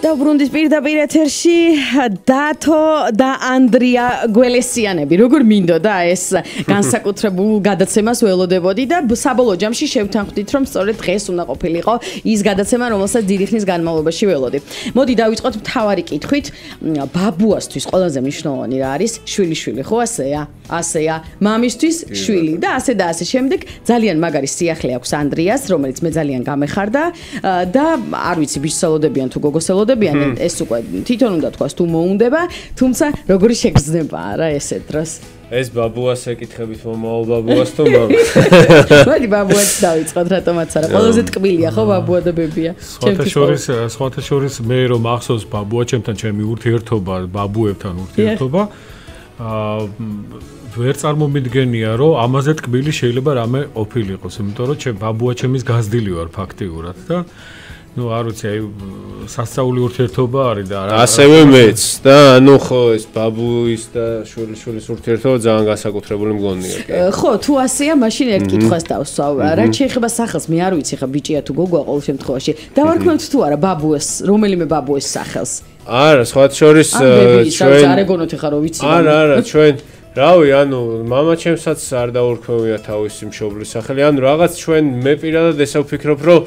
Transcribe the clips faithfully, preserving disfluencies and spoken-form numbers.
დაუბრუნდით პირდაპირ ეთერში დათო და ანდრია გველესიანები. როგორ მინდოდა ეს განსაკუთრებულ გადაცემას ველოდებოდი და საბოლოო ჯამში შევთანხმდით, რომ სწორედ დღეს უნდა ყოფილიყო ის გადაცემა, რომელსაც დიდი ხნის განმავლობაში ველოდი. მოდი დავიწყოთ მთავარი კითხვით. ბაბუასთვის ყველაზე მნიშვნელოვანი რა არის? შვილიშვილი, ხო ასეა? ასეა. მამისთვის შვილი და ასე და ასე შემდეგ. ძალიან მაგარი სიახლე აქვს ანდრიას, რომელიც მე ძალიან გამეხარდა და არ ვიცი ბიჭსელოდებიან თუ გოგოსელოდებიან, ეს უკვე თვითონ უნდა თქვას თუ მოუნდება, თუმცა როგორი შეგრძნება რა ესე დროს. ეს ბაბუას ეკითხებით მომავალ ბაბუას თუ მამას. მოდი ბაბუას დავიწყოთ, რატომაც არა. ყველაზე ტკბილია ხო ბაბუა და ბებია. სხვათა შორის, სხვათა შორის მე რომ ახსოვს ბაბუა ჩემთან ჩემი ურთიერთობა, ბაბუებთან ურთიერთობა. აა ვერ წარმომიდგენია რომ ამაზე ტკბილი შეიძლება რამე ყოფილიყოს, იმიტომ რომ ჩემ ბაბუა ჩემის გაზრდილი ვარ ფაქტიურად და ну, არ ვიცი, აი სასწაული ურთიერთობა არის და ასევე მეც და ანუ ხო ეს ბაბუის და შვილიშვილის ურთიერთობა ძალიან განსაკუთრებული მგონია. ხო, თუ ასეა, მაშინ ერთ კითხვას დავსვავ. რაც შეეხება სახელს, მე არ ვიცი ხა ბიჭია თუ გოგოა ყოველ შემთხვევაში. დავარქმევთ თუ არა ბაბუას, რომელიმე ბაბუის სახელს. არა, სხვა შორის ჩვენ არ ეგონოთ ხა რომ ვიცი. არა, არა, ჩვენ რავი, ანუ მამა ჩემსაც არ დაურქმევია თავისი მშობლის სახელი. ანუ რაღაც ჩვენ მე პირადად ესე ვფიქრობ, რომ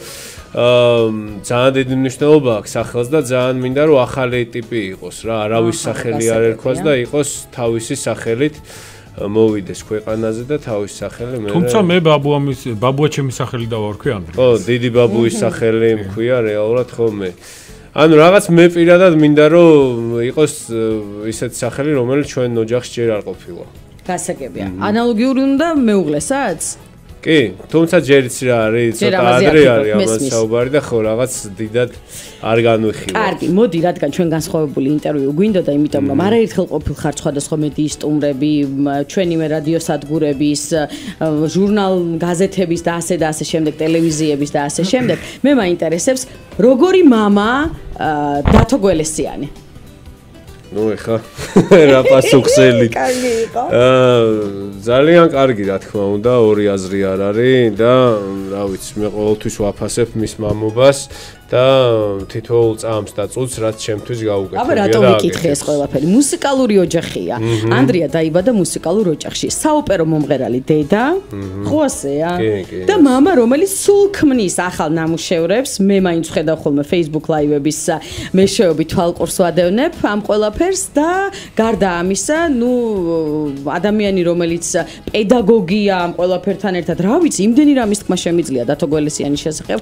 აა ძალიან დიდი მნიშვნელობა აქვს სახელს და ძალიან მინდა რომ ახალი ტიპი იყოს რა, არავის სახელი არ ერქვას და იყოს თავისი სახელით მოვიდეს ქვეყანაზე და თავის სახელი მე. თუმცა მე ბაბუამის ბაბუა ჩემის სახელი დავარქვი ანდრია. ხო, დიდი ბაბუის სახელი მქვია რეალურად ხო მე. ანუ რაღაც მე პირადად მინდა რომ იყოს ისეთი სახელი, რომელიც ჩვენ ოჯახში ჯერ არ ყოფილა. გასაგებია. ანალოგიური უნდა მეუღლესაც? კი, თუმცა ჯერიც რა არის, ცოტა ადრე არის ამას საუბარი და ხო რაღაც დიდად არ განვიხილავ. კარგი, მოდი, რადგან ჩვენ განსხვავებული ინტერვიუ გვინდოდა, იმიტომ რომ არაერთხელ ყოფილხარ სხვადასხვა მედიის სტუმრები, ჩვენივე რადიოსადგურების, ჟურნალ გაზეთების და ასე და ასე შემდეგ, ტელევიზიების და ასე შემდეგ. მე მაინტერესებს, როგორი მამა დათო გველესიანი? ნუ ეხა რა პასუხსელი. კარგი იყო. აა ძალიან კარგი რა თქმა უნდა, ორი აზრი არ არის და რა ვიცი, მე ყოველთვის ვაფასებ მის მამობას და თითოეულ წამს და წუთს რაც ჩემთვის გაუკეთებია. აბა რატომ ვიკითხე ეს ყველაფერი? მუსიკალური ოჯახია. ანდრია დაიბადა მუსიკალურ ოჯახში. საოპერო მომღერალი დედა, ხო ასეა? და მამა, რომელიც სულ ქმნის ახალ ნამუშევრებს, მე მაინც ხედავ ხოლმე Facebook Live-ების მეშვეობით თვალყურს ვადევნებ ამ ყველაფერს და გარდა ამისა, ნუ ადამიანი, რომელიც პედაგოგია ამ ყველაფერთან ერთად, რა ვიცი, იმდენი რამის თქმა შემიძლია დათო გველესიანის შესახებ.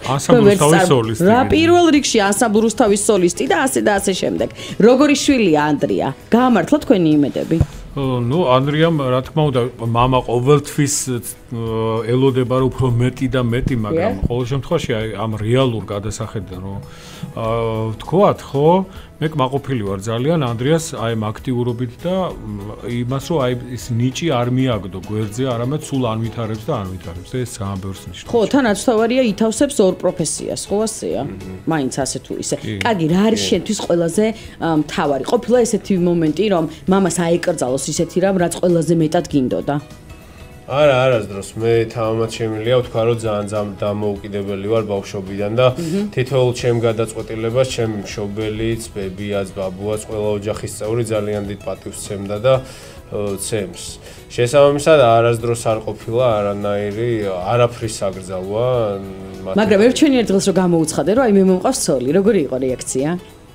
პირველ რიგში ანსამბლ რუსთავის სოლისტი და ასე და ასე შემდეგ. როგორი შვილია ანდრია? გაამართლა თქვენი იმედები? ну ანდრიამ რა თქმა უნდა მამა ყოველთვის ელოდება რომ უფრო მეტი და მეტი, მაგრამ ყოველ შემთხვევაში აი ამ რეალურ გადასახედიდან რომ ვთქვათ, ხო, მე კმაყოფილი ვარ ძალიან ანდრიას აი ამ აქტიურობით და იმას რომ აი ეს ნიჭი არ მიაგდო გვერდზე, არამედ სულ ანვითარებს და ანვითარებს და ეს ძალიან ბევრს ნიშნავს. ხო, თან აცთავარია ითავსებს ორ პროფესიას, ხო ასეა? მაინც ასე თუ ისე. კარგი, რა არის შენთვის ყველაზე მთავარი? ყოფილა ესეთი მომენტი, რომ მამას აეკრძალოს ისეთი რამ, რაც ყველაზე მეტად გინდოდა? არა, არასდროს მე თამამად შემიძლია ვთქვა, რომ ძალიან დამოუკიდებელი ვარ ბავშვობიდან და თითოეულ ჩემ გადაწყვეტილებას ჩემი მშობელიც, ბებიაც, ბაბუაც, ყველა ოჯახის წევრი ძალიან დიდ პატივს სცემდა და ცემს. შესაბამისად არასდროს არ ყოფილა არანაირი არაფრის აკრძალვა. მაგრამ ერჩვენი ერთ დღეს რომ გამოუცხადე, რომ აი მე მომყავს ცოლი, როგორი იყო რეაქცია?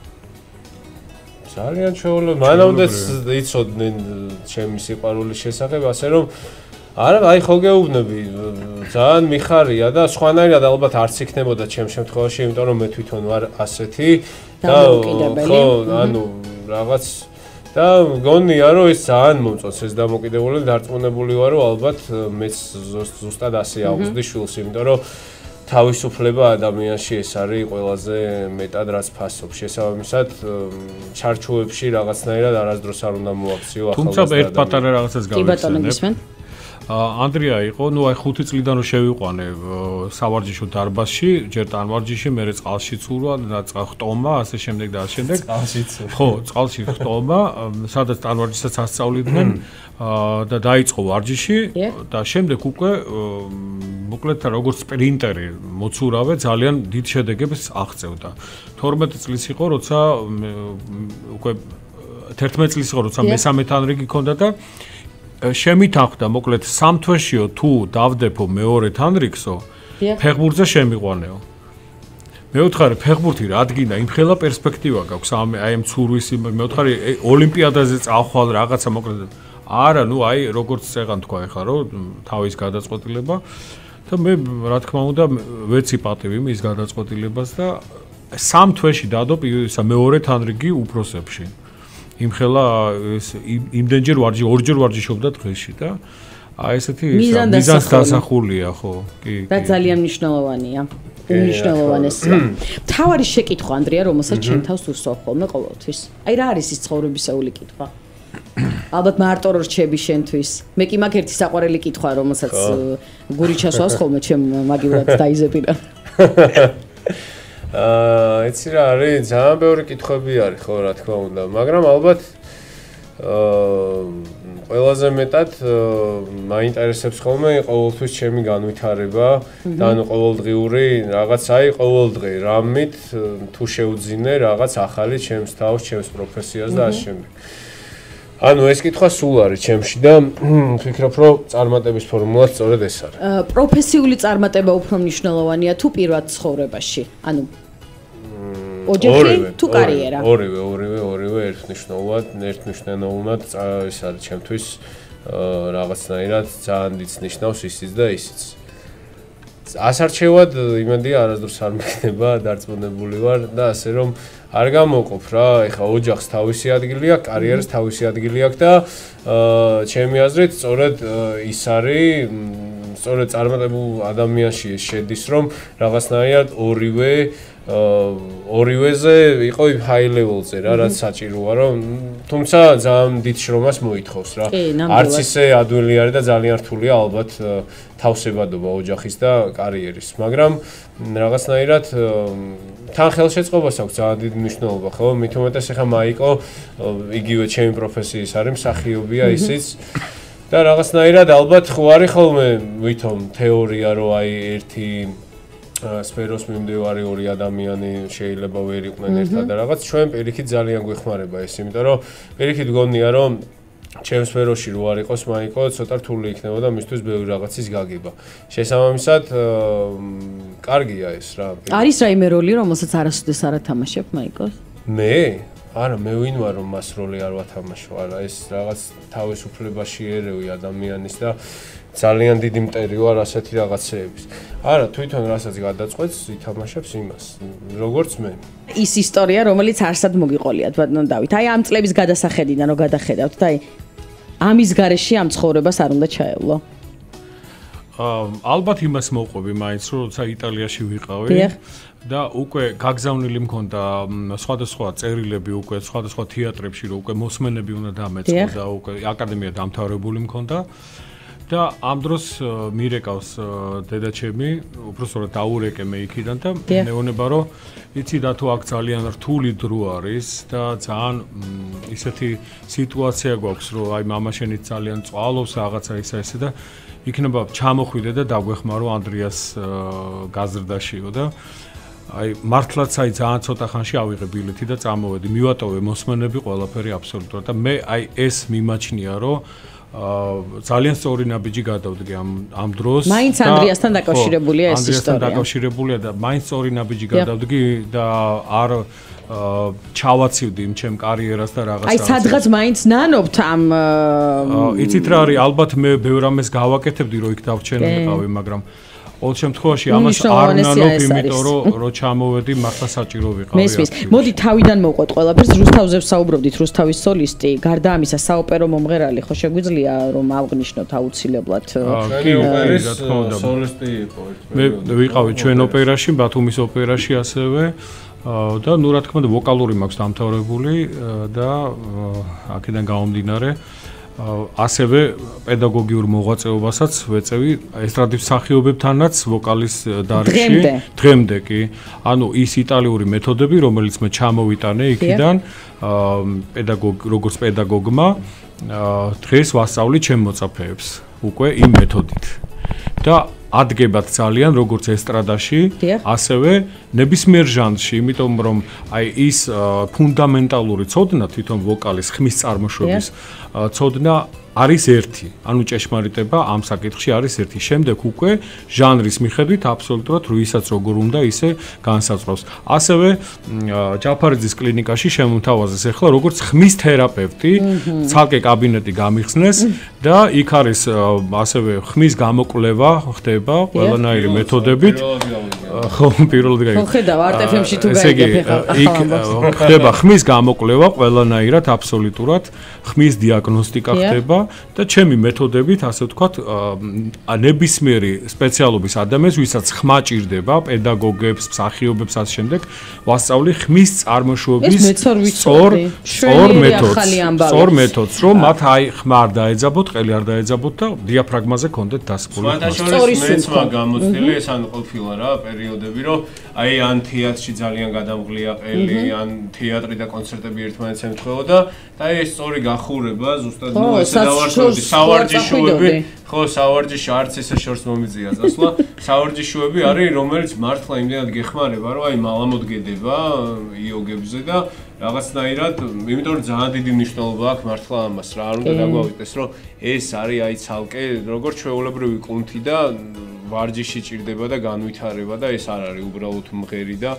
ძალიან ჩვეულებრივი. მანამდეც იცოდნენ ჩემი სიყვარულის შესახებ, ასე რომ არა, აი ხო გეუბნები, ძალიან მიხარია და სხვანაირად ალბათ არც იქნებოდა ჩემ შემთხვევაში, იმიტომ რომ მე თვითონ ვარ ასეთი და ხო, ანუ რაღაც და მგონია რომ ეს ძალიან მომწონს ეს დამოკიდებული, დარწმუნებული ვარ რომ ალბათ მეც ზუსტად ასე ავუხსდი შვილს, იმიტომ რომ თავისუფლება ადამიანში ეს არის ყველაზე მეტად რაც ფასობს. შესაბამისად ჩარჩოებში რაღაცნაირად არასდროს არ უნდა მოაქციო ახალგაზრდა. თუმცა ერთ პატარა რაღაცას გავიხსენებ. ანდრია იყო, ну აი ხუთი წლიდან რომ შევიყვანე სავარჯიშო დარბაზში, ჯერ ტანვარჯიში, მერე წყალში ცურვა და ხტომა, ასე შემდეგ და ასე შემდეგ. წყალში ცურვა. ხო, წყალში ხტომა, სადაც ტანვარჯიშსაც ასწავლიდნენ და დაიწყო ვარჯიში და შემდეგ უკვე მოკლედ როგორც სპრინტერი მოცურავე ძალიან დიდ შედეგებს აღწევდა. თორმეტი წლის იყო, როცა უკვე თერთმეტი წლის იყო, როცა მესამე თანრიგი ჰქონდა და შემითანხმდა მოკლედ სამ თვეშიო თუ დავდებო მეორე თანრიგსო, ფეხბურთზე შემიყვანეო. მეუთხარი ფეხბურთი რადგინა იმხელა პერსპექტივა გაქვს აი ამ ცურვის მეუთხარი ოლიმპიადაზე წავხვალ რაღაცა მოკლედ არა, ну აი როგორც წეგან თქვა ეხლა რომ თავის გადაწყვეტილება და მე რა თქმა უნდა ვეცი პატივი მის გადაწყვეტილებას და სამ თვეში დადო ისა მეორე თანრიგი უფროსებში. იმხელა ეს იმდენჯერ ვარჯი ორჯერ ვარჯიშობდა დღეში და აი ესეთი მიზანს დასახულია ხო კი და ძალიან მნიშვნელოვანია უნიშნელოვანესია. თავარი შეკითხვა ანდრია რომელსაც ჩემ თავს უსვამ ხოლმე ყოველთვის. აი რა არის ის ცხოვრებისეული კითხვა? ალბათ მარტო რო რჩები შენთვის. მე კი მაგ ერთი საყვარელი კითხვა რომელსაც გური ჩასვავს ხოლმე ჩემ მაგივრად დაიზეპირა. აა იცი რა არის ძალიან ბევრი კითხვები არის ხო რა თქმა უნდა მაგრამ ალბათ აა ყველაზე მეტად მაინტერესებს ხოლმე ყოველთვის ჩემი განვითარება და ანუ ყოველდღიური რაღაც აი ყოველდღე რამით თუ შევძინე რაღაც ახალი ჩემს თავს ჩემს პროფესიას და ასე შემდეგ ანუ ეს კითხვა სულ არის ჩემში და ვფიქრობ რომ წარმატების ფორმულა სწორედ ეს არის პროფესიული წარმატება უფრო მნიშვნელოვანია თუ პირად ცხოვრებაში ანუ ოჯახი თუ კარიერა? ორივე, ორივე, ორივე ერთნიშნულად, ერთნიშნულად ეს არის ჩემთვის რაღაცნაირად ძალიან დიდ ნიშნავს ისიც და ისიც. ასარჩევად იმედი არასდროს არ მეკნება, დარწმუნებული ვარ და ასე რომ არ გამოვყოფ რა, ეხლა ოჯახს თავისი ადგილი აქვს, კარიერას თავისი ადგილი აქვს და ჩემი აზრით სწორედ ის არის, სწორედ წარმატებულ ადამიანში ეს შედის, რომ რაღაცნაირად ორივე ორივეზე იყო high level-ზე რა, რაც საჭიროა, რომ თუმცა ძალიან დიდ შრომას მოითხოვს რა. არც ისე ადვილი არის და ძალიან რთულია ალბათ თავსებადობა ოჯახის და კარიერის, მაგრამ რაღაცნაირად თან ხელშეწყობას აქვს ძალიან დიდი მნიშვნელობა, ხო? მით უმეტეს ახლა მაიკო იგივე ჩემი პროფესიის არის, მსახიობია ისიც და რაღაცნაირად ალბათ ხო არის ხოლმე ვითომ თეორია რომ აი ერთი სფეროს მიმდევარი ორი ადამიანი შეიძლება ვერ იყვნენ ერთად და რაღაც ჩვენ პირიქით ძალიან გვეხმარება ეს, იმიტომ რომ პირიქით გონია რომ ჩემ სფეროში რო არ იყოს მაიკო, ცოტა რთული იქნება და მისთვის ბევრი რაღაცის გაგება. შესაბამისად, კარგია ეს რა. არის რაიმე როლი, რომელსაც არასოდეს არ ათამაშებ მაიკოს? მე? არა, მე ვინ ვარ რომ მას როლი არ ვათამაშო, არა, ეს რაღაც თავისუფლებაში ერევი ადამიანის და ძალიან დიდი მტერი ვარ ასეთი რაღაცეების. არა, თვითონ რასაც გადაწყვეტს, ითამაშებს იმას, როგორც მე. ის ისტორია, რომელიც არსად მოგიყოლიათ, ბატონო დავით. აი ამ წლების გადასახედიდან რო გადახედავთ და აი ამის გარეშე ამ ცხოვრებას არ უნდა ჩაევლო. აა ალბათ იმას მოვყვები მაინც, რომ როცა იტალიაში ვიყავი და უკვე გაგზავნილი მქონდა სხვადასხვა წერილები უკვე სხვადასხვა თეატრებში, რომ უკვე მოსმენები უნდა დამეწყო და უკვე აკადემია დამთავრებული მქონდა. და ამ დროს მირეკავს დედაჩემი, უბრალოდ დაურეკე მე იქიდან და მეუბნება რომ იცი და თუ აქ ძალიან რთული დრო არის და ძალიან ისეთი სიტუაცია გვაქვს რომ აი მამაშენიც ძალიან წვალობს რაღაცა ისა ესე და იქნება ჩამოხვიდე და დაგვეხმარო ანდრიას გაზრდაშიო და აი მართლაც აი ძალიან ცოტა ხანში ავიღე ბილეთი და წამოვედი მივატოვე მოსმენები ყველაფერი აბსოლუტურად და მე აი ეს მიმაჩნია რომ ძალიან სწორი ნაბიჯი გადავდგე ამ ამ დროს. მაინც ანდრიასთან დაკავშირებულია ეს ისტორია. ანდრიასთან დაკავშირებულია და მაინც სწორი ნაბიჯი გადავდგი და არ ჩავაცივდი იმ ჩემ კარიერას და რაღაცა. აი სადღაც მაინც ნანობთ ამ იცით რა არის, ალბათ მე ბევრ ამას გავაკეთებდი რომ იქ დავჩენილიყავი, მაგრამ ყოველ შემთხვევაში ამას არ ნანობ, იმიტომ რომ რო ჩამოვედი მართლა საჭირო ვიყავი. მესმის. მოდი თავიდან მოვყვეთ ყველაფერს, რუსთავზე ვსაუბრობდით, რუსთავის სოლისტი, გარდა ამისა საოპერო მომღერალი, ხო შეგვიძლია რომ ავღნიშნოთ აუცილებლად? კი, ოპერის სოლისტი იყო ერთ. მე ვიყავი ჩვენ ოპერაში, ბათუმის ოპერაში ასევე და ნუ რა თქმა უნდა ვოკალური მაქვს დამთავრებული და აქედან გამომდინარე ასევე პედაგოგიურ მოღვაწეობასაც ვეწევი ესტრადის მსახიობებთანაც ვოკალის დარგში დღემდე კი ანუ ის იტალიური მეთოდები რომელიც მე ჩამოვიტანე იქიდან პედაგოგ როგორც პედაგოგმა დღეს ვასწავლი ჩემ მოწაფეებს უკვე იმ მეთოდით და ადგებათ ძალიან როგორც ესტრადაში ასევე ნებისმიერ ჟანრში იმიტომ რომ აი ის ფუნდამენტალური ცოდნა თვითონ ვოკალის ხმის წარმოშობის ცოდნა არის ერთი ანუ ჭეშმარიტება ამ საკითხში არის ერთი შემდეგ უკვე ჟანრის მიხედვით აბსოლუტურად რუისაც როგორ უნდა ისე განსაზღვრავს ასევე ჯაფარიძის კლინიკაში შემომთავაზეს ახლა როგორც ხმის თერაპევტი ცალკე კაბინეტი გამიხსნეს და იქ არის ასევე ხმის გამოკვლევა ხდება ყველანაირი მეთოდებით ხო პირველად გაიგე ხო ხედავ არტეფემში თუ გაიგებ ახლა იქ ხდება ხმის გამოკვლევა ყველანაირად აბსოლუტურად ხმის დიაგნოსტიკა ხდება და ჩემი მეთოდებით ასე ვთქვათ ნებისმიერი სპეციალობის ადამიანს ვისაც ხმა ჭირდება პედაგოგებს მსახიობებს ასე შემდეგ ვასწავლი ხმის წარმოშობის სწორ სწორ მეთოდს სწორ მეთოდს რომ მათ აი ხმა არ დაეძაბოთ ყელი არ დაეძაბოთ და დიაფრაგმაზე კონდეთ დასწრებული საერთაშორისო მეცმა გამოცდილი ეს ან ყოფილა რა პერიოდები რომ აი ან თეატრში ძალიან გადამღლია ყელი ან თეატრი და კონცერტები ერთმანეთს ემთხვეოდა და ეს სწორი გახურება ზუსტად ნუ ესე დავარსებდი სავარჯიშოები ხო სავარჯიში არც ესე შორს მომიწია წასვლა სავარჯიშოები არის რომელიც მართლა იმდენად გეხმარება რომ აი მალამოდგედება იოგებზე და რაღაცნაირად იმიტომ რომ ძალიან დიდი მნიშვნელობა აქვს მართლა ამას რა არ უნდა დაგვავიწყდეს რომ ეს არის აი ცალკე როგორც ჩვეულებრივი კუნთი და ვარჯიში ჭირდება და განვითარება და ეს არ არის უბრალოდ მღერი და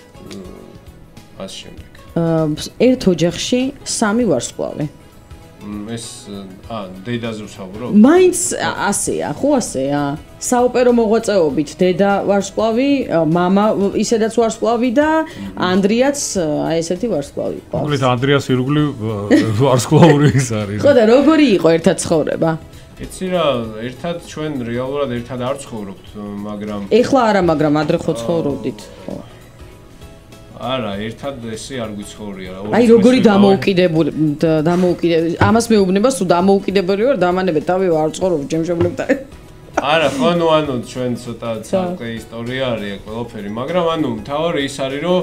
ასე შემდეგ ერთ ოჯახში სამი ვარსკვლავი ეს ა დედაზე ვსაუბრობ მაინც ასეა ხო ასეა საოპერო მოღვაწეობით დედა ვარსკვლავი მამა ისედაც ვარსკვლავი და ანდრიაც აი ესეთი ვარსკვლავი ყავს მოკლედ ანდრიას ირგვლივ ვარსკვლავური ის არის ხო და როგორი იყო ერთად ცხოვრება იცი რა ერთად ჩვენ რეალურად ერთად არ ცხოვრობთ მაგრამ ეხლა არა მაგრამ ადრე ხო ცხოვრობდით ხო არა, ერთად ესე არ გვიცხოვრია რა. აი როგორი დამოუკიდებელი დამოუკიდებელი ამას მეუბნება სულ დამოუკიდებელი ვარ დამანებე თავი არ ცხოვრობ ჯემშობლებთან. არა, ხო ნუ ანუ ჩვენ ცოტა ცალკე ისტორია არის ყველაფერი, მაგრამ ანუ მთავარი ის არის რომ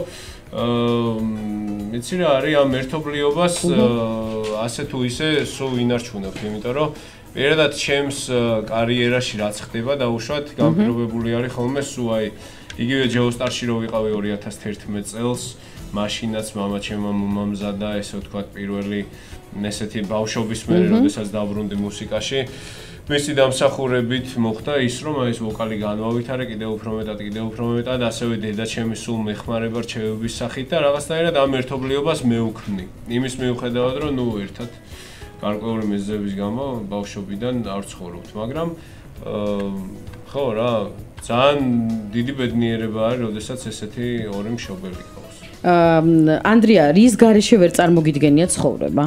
აა იცი რა არის ამ ერთობლიობას ასე თუ ისე სულ ინარჩუნებ, იმიტომ რომ პირადად ჩემს კარიერაში რაც ხდება დაუშვათ განპირობებული არის ხოლმე სულ აი იგივე ჯეოსტარში რო ვიყავი ორი ათას თერთმეტ წელს, მაშინაც მამა ჩემმა მომამზადა, ესე ვთქვათ, პირველი ესეთი ბავშვობის მერე, როდესაც დაბრუნდი მუსიკაში. მისი დამსახურებით მოხდა ის, რომ აი ეს ვოკალი განვავითარე კიდევ უფრო მეტად, კიდევ უფრო მეტად, ასევე დედა ჩემი სულ მეხმარება რჩევების სახით და რაღაცნაირად ამ ერთობლიობას მეუქმნი. იმის მიუხედავად, რომ ნუ ერთად გარკვეული მიზეზების გამო ბავშვობიდან არ ცხოვრობთ, მაგრამ ხო რა ძალიან დიდი ბედნიერება არის, როდესაც ესეთი ორი მშობელი ყავს. აა ანდრია, რის გარეშე ვერ წარმოგიდგენია ცხოვრება?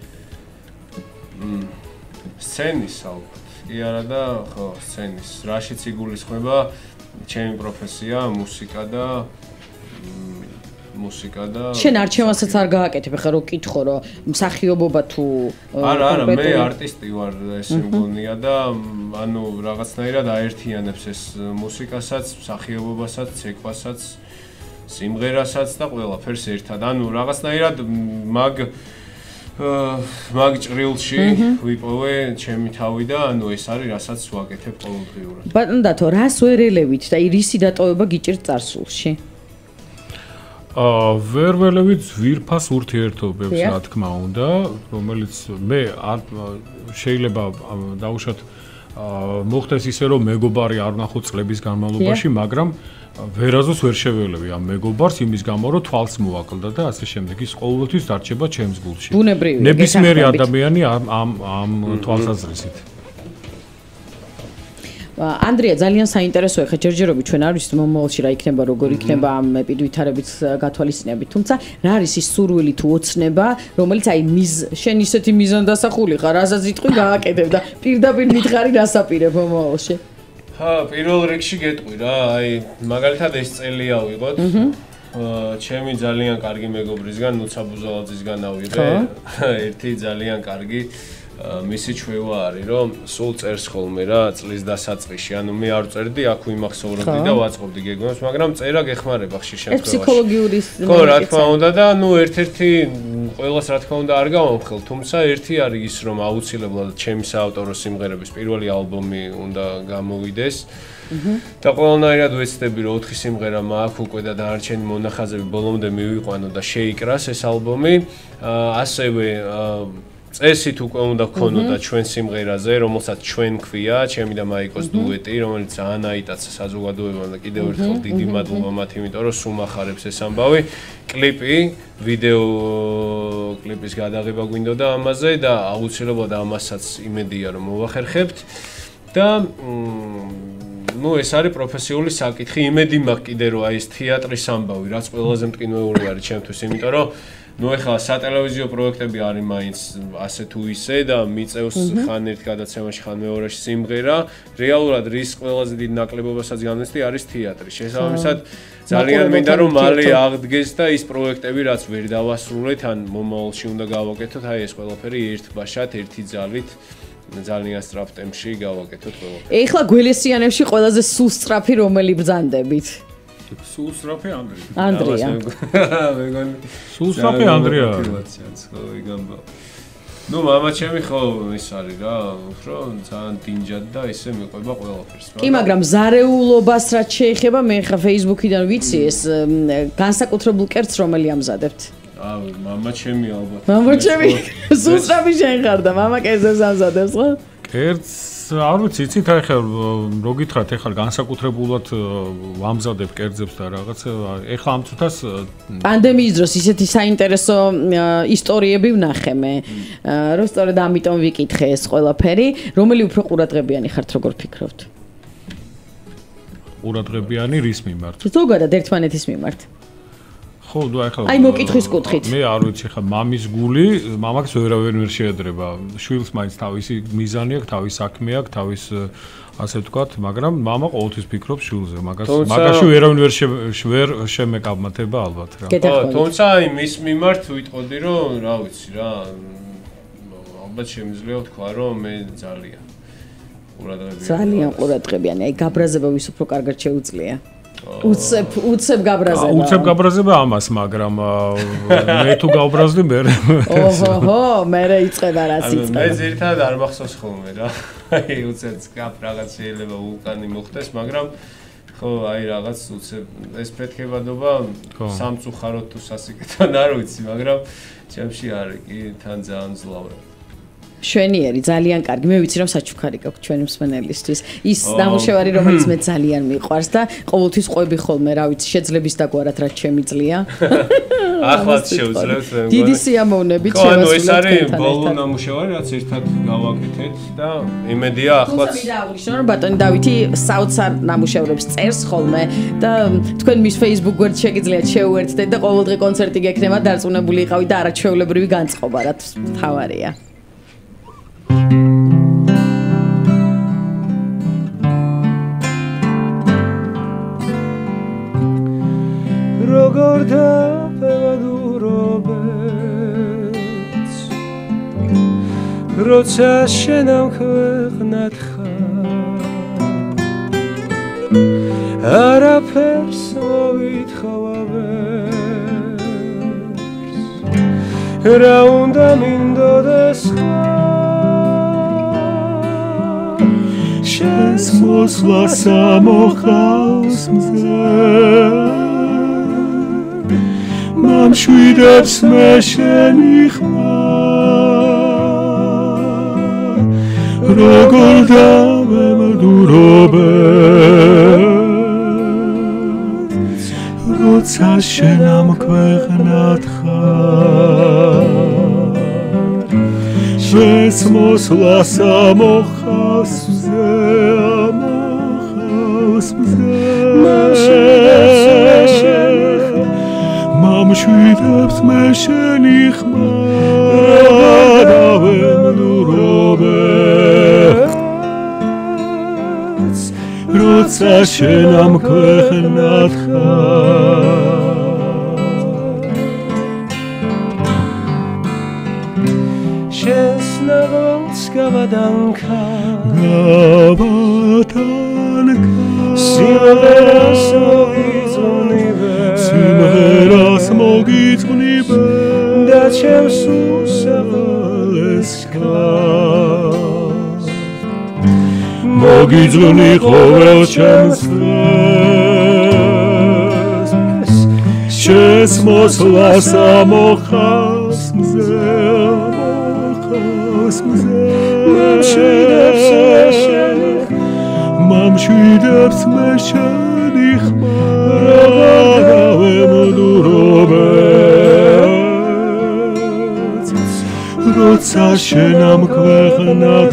სცენის ალბათ. კი არა და ხო, სცენის. რაშიც იგულისხმება ჩემი პროფესია, მუსიკა და მუსიკა და შენ არჩევანსაც არ გააკეთებ, ხა რო კითხო, რომ მსახიობობა თუ არა, არა, მე არტისტი ვარ, ესე მგონია და ანუ რაღაცნაირად აერთიანებს ეს მუსიკასაც, მსახიობობასაც, ცეკვასაც, სიმღერასაც და ყველაფერს ერთად. ანუ რაღაცნაირად მაგ მაგ ჭრილში ვიპოვე ჩემი თავი და ანუ ეს არის რასაც ვაკეთებ ყოველდღიურად. ბატონ დათო, რას ვერ ელევით და რისი დატოვება გიჭირთ წარსულში? აა ვერ ველევით ძვირფას ურთიერთობებს, რა თქმა უნდა, რომელიც მე შეიძლება დაუშვათ მოხდეს ისე რომ მეგობარი არ ვნახო წლების განმავლობაში, მაგრამ ვერაზოს ვერ შეველევი ამ მეგობარს იმის გამო რომ თვალს მოვაკლდა და ასე შემდეგ ის ყოველთვის დარჩება ჩემს გულში. ნებისმიერი ადამიანი ამ ამ ამ თვალსაზრისით. ანდრია ძალიან საინტერესოა ხა ჯერჯერობით ჩვენ არ ვიცით მომავალში რა იქნება როგორ იქნება ამ ეპიდვითარებით გათვალისწინებით თუმცა რა არის ის სურვილი თუ ოცნება რომელიც აი მიზ შენ ისეთი მიზანდასახული ხარ რასაც იტყვი გააკეთებ და პირდაპირ მითხარი რასაპირებ მომავალში ჰა პირველ რიგში გეტყვი რა აი მაგალითად ეს წელი ავიღოთ ჩემი ძალიან კარგი მეგობრისგან ნუცა ბუზალაძისგან ავიღე ერთი ძალიან კარგი მისი ჩვევა არის, რომ სულ წერს ხოლმე რა წლის დასაწყისში. ანუ მე არ წერდი, აქ ვიმახსოვრებდი და ვაწყობდი გეგმებს, მაგრამ წერა გეხმარება ხშირ შემთხვევაში. ეს ფსიქოლოგიური ხო, რა თქმა უნდა და ნუ ერთ-ერთი ყველას რა თქმა უნდა არ გავამხელ, თუმცა ერთი არის ის, რომ აუცილებლად ჩემი საავტორო სიმღერების პირველი ალბომი უნდა გამოვიდეს. და ყველანაირად ვეცდები, რომ ოთხი სიმღერა მაქვს უკვე და დანარჩენი მონახაზები ბოლომდე მივიყვანო და შეიკრას ეს ალბომი. ასევე წესით უკვე უნდა გქონოდა ჩვენ სიმღერაზე, რომელსაც ჩვენ ქვია, ჩემი და მაიკოს დუეტი, რომელიც ძალიან აიტაცა საზოგადოებამ და კიდევ ერთხელ დიდი მადლობა მათ, იმიტომ რომ სულ მახარებს ეს ამბავი. კლიპი, ვიდეო კლიპის გადაღება გვინდოდა ამაზე და აუცილებლად ამასაც იმედია რომ მოვახერხებთ და ну ეს არის პროფესიული საკითხი. იმედი მაქვს კიდე რომ აი ეს თეატრის ამბავი, რაც ყველაზე მტკინვეული არის ჩემთვის, იმიტომ რომ ну ეხლა სატელევიზიო პროექტები არის მაინც ასე თუ ისე და მიწევს ხან ერთ გადაცემაში, ხან მეორეში სიმღერა. რეალურად რის ყველაზე დიდ ნაკლებობასაც განვესდი არის თეატრი. შესაბამისად ძალიან მინდა რომ მალე აღდგეს და ის პროექტები რაც ვერ დავასრულეთ, ან მომავალში უნდა გავაკეთოთ, აი ეს ყველაფერი ერთ ბაშად, ერთი ძალით ძალიან სწრაფ ტემპში გავაკეთოთ ყველაფერი. ეხლა გველესიანებში ყველაზე სულ სწრაფი რომელი ბრძანდებით? სულ სწრაფი ანდრია. ანდრია. მეგონი სულ სწრაფი ანდრია. ხო, იგამბა. ну мама ჩემი ხო ის არის რა, უფრო ძალიან დინჯად და ისე მიყვება ყველაფერს. კი, მაგრამ ზარეულობას რაც შეეხება, მე ხა Facebook-იდან ვიცი ეს განსაკუთრებულ კერძს რომელი ამზადებთ. აა, мама ჩემი ალბათ. мама ჩემი სულ სწრაფი შენ ხარ და мама კერძს ამზადებს ხო? კერძს არ ვიცი, იცით აი ხა რო გითხრათ, ეხლა განსაკუთრებულად ვამზადებ კერძებს და რაღაც, ეხლა ამ წუთას პანდემიის დროს ისეთი საინტერესო ისტორიები ვნახე მე, რომ სწორედ ამიტომ ვიკითხე ეს ყველაფერი, რომელი უფრო ყურადღებიანი ხართ, როგორ ფიქრობთ? ყურადღებიანი რის მიმართ? ზოგადად ერთმანეთის მიმართ. ხო, ნუ ახლა აი მოკითხვის კუთხით. მე არ ვიცი ხა მამის გული, მამაკაც ვერავინ ვერ შეედრება. შვილს მაინც თავისი მიზანი აქვს, თავის საქმე აქვს, თავის ასე ვთქვათ, მაგრამ მამა ყოველთვის ფიქრობს შვილზე. მაგას მაგაში ვერავინ ვერ ვერ შემეკავმათება ალბათ რა. ხო, თუმცა აი მის მიმართ ვიტყოდი რომ რა ვიცი რა, ალბათ შემიძლია ვთქვა რომ მე ძალიან ყურადღებიანი. ძალიან ყურადღებიანი. აი გაბრაზება ვის უფრო კარგად შეუძლია. უცებ უცებ გაბრაზება. უცებ გაბრაზება ამას, მაგრამ მე თუ გავბრაზდი მე. ოჰოჰო, მე იწყება რაც იწყება. მე ზირთად არ მახსოვს ხოლმე რა. აი უცებ გაბ რაღაც შეიძლება ვულკანი მოხდეს, მაგრამ ხო, აი რაღაც უცებ ეს ფეთქებადობა სამწუხაროდ თუ სასიკეთოდ არ ვიცი, მაგრამ ჩემში არის კი თან ძალიან ზლავრი. შვენიერი, ძალიან კარგი. მე ვიცი რომ საჩუქარი გაქვს ჩვენი მსმენელისთვის. ის ნამუშევარი, რომელიც მე ძალიან მიყვარს და ყოველთვის ყვები ხოლმე, რა ვიცი, შეძლების დაგვარად რაც შემიძლია. ახლაც შევძლებთ მე. დიდი სიამოვნებით შევასრულეთ. ხო, ეს არის თქვენთან ბოლო ერთად. ნამუშევარი, რაც ერთად გავაკეთეთ და იმედია ახლაც. თუმცა მინდა აღვნიშნო, რომ ბატონი დავითი საოცარ ნამუშევრებს წერს ხოლმე და თქვენ მის Facebook გვერდს შეგიძლიათ შეუერთდეთ და ყოველდღე კონცერტი გექნება, დარწმუნებული იყავით და არაჩვეულებრივი განწყობა, რაც თავარია. როგორ დავებადურობეთ როცა შენ ამ ქვეყნად ხარ არაფერს მოვითხოვავერს რა უნდა მინდოდეს შენს მოსვლას ამოხავს მზე მამშვიდებს მე შენი ხმარ როგორ დავემდურობეთ როცა შენ ამ ქვეყნად ხარ შენს მოსვლას ამოხავს მზე ამოხავს მზე მამშვიდებს მე შენი ხმარ დავემდურობეთ როცა შენ ამ ქვეყნად ხარ შენს ნაღავს გავადანქა გავადანქა სიმღერას მოგიწვნივე სიმღერას მოგიწვნივე და ჩემს უსავალეს გავს მოგიწვნი ყოველ ჩემს შეს მოსვლას ამოხავს მზე ამოხავს მზე მამშვიდებს მე შენი ხმა რავე მოდურობებს როცა შენ ამ ქვეყნად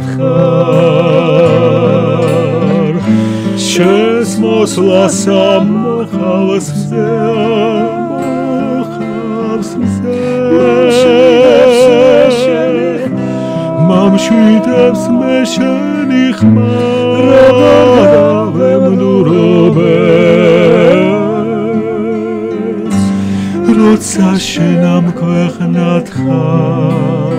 ხარ შეს მოსვლას ამოხავს მზე მამშვიდებს მე შენი ხმა რავე მოდურობებს როცა შენ ამ ქვეყნად ხარ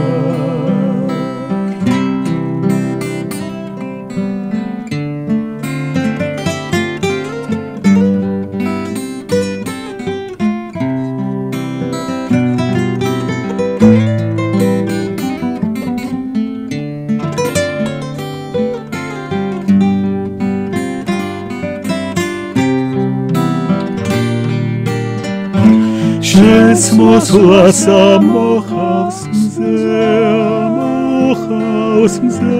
შენს მოსვლას ამოხავს მზე ამოხავს მზე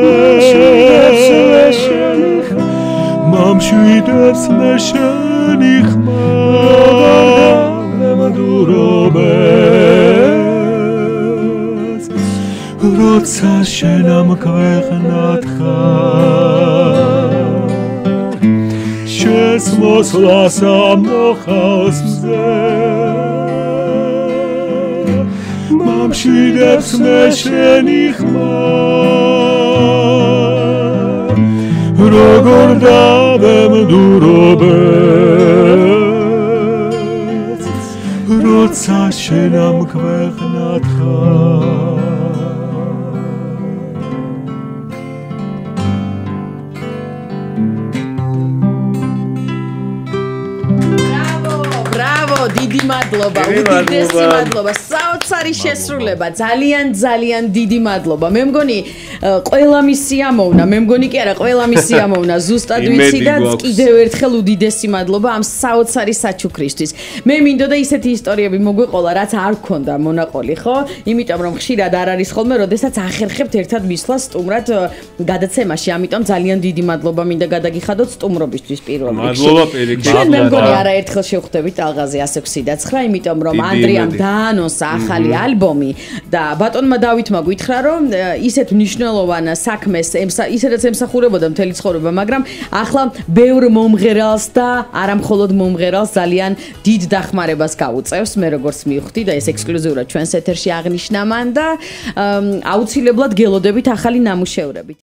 მამშვიდებს მე შენი ხმა მოდურობებს როცა შენ ამ ქვეყნად ხარ შენს მოსვლას ამოხავს მზე მამშვიდებს მე შენი ხმა როგორ დავემდურობებს როცა შენ ამ ქვეყნად ხარ დიდი მადლობა, უდიდესი მადლობა, საოცარი შესრულება, ძალიან ძალიან დიდი მადლობა. მე მგონი ყველა მისი ამოვნა, მე მგონი კი არა, ყველა მისი ამოვნა, ზუსტად ვიცი და კიდევ ერთხელ უდიდესი მადლობა ამ საოცარი საჩუქრისთვის. მე მინდოდა ისეთი ისტორიები მოგვეყოლა, რაც არ გქონდა მონაყოლი, ხო? იმიტომ რომ ხშირად არ არის ხოლმე, როდესაც ახერხებთ ერთად მისვლას სტუმრად გადაცემაში, ამიტომ ძალიან დიდი მადლობა მინდა გადაგიხადოთ სტუმრობისთვის პირველ რიგში. მადლობა პირიქით. ჩვენ მე მგონი არაერთხელ შევხვდებით ტალღაზე ასექვსი და ცხრა, იმიტომ რომ ანდრიამ დაანონსა ახალი ალბომი და ბატონმა დავითმა გითხრა რომ ისეთ მნიშვნელოვან საქმეს ისედაც ემსახურებოდა მთელი ცხოვრება, მაგრამ ახლა ბევრ მომღერალს და არამხოლოდ მომღერალს ძალიან დიდ დახმარებას გაუწევს. მე როგორც მივხვდი და ეს ექსკლუზიურად ჩვენს ეთერში აღნიშნა მან და აუცილებლად გელოდებით ახალი ნამუშევრებით.